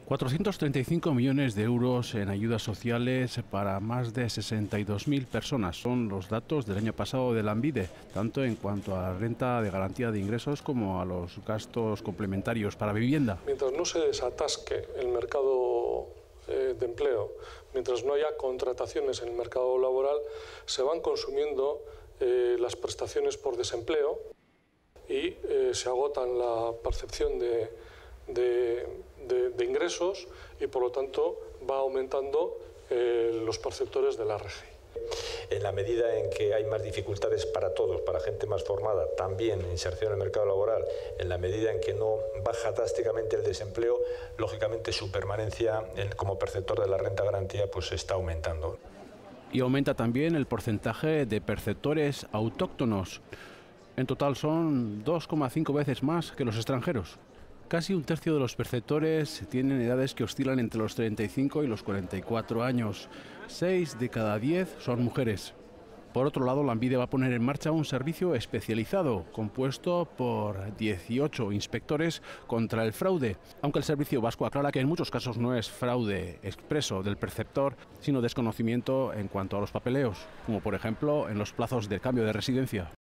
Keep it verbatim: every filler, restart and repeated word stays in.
cuatrocientos treinta y cinco millones de euros en ayudas sociales para más de sesenta y dos mil personas. Son los datos del año pasado de Lanbide, tanto en cuanto a la renta de garantía de ingresos como a los gastos complementarios para vivienda. Mientras no se desatasque el mercado eh, de empleo, mientras no haya contrataciones en el mercado laboral, se van consumiendo eh, las prestaciones por desempleo y eh, se agotan la percepción de, de, de, de ingresos y por lo tanto va aumentando eh, los perceptores de la R G I. En la medida en que hay más dificultades para todos, para gente más formada, también inserción en el mercado laboral, en la medida en que no baja drásticamente el desempleo, lógicamente su permanencia en, como perceptor de la renta garantía pues está aumentando. Y aumenta también el porcentaje de perceptores autóctonos. En total son dos coma cinco veces más que los extranjeros. Casi un tercio de los perceptores tienen edades que oscilan entre los treinta y cinco y los cuarenta y cuatro años. seis de cada diez son mujeres. Por otro lado, Lanbide va a poner en marcha un servicio especializado, compuesto por dieciocho inspectores contra el fraude, aunque el Servicio Vasco aclara que en muchos casos no es fraude expreso del perceptor, sino desconocimiento en cuanto a los papeleos, como por ejemplo en los plazos de cambio de residencia.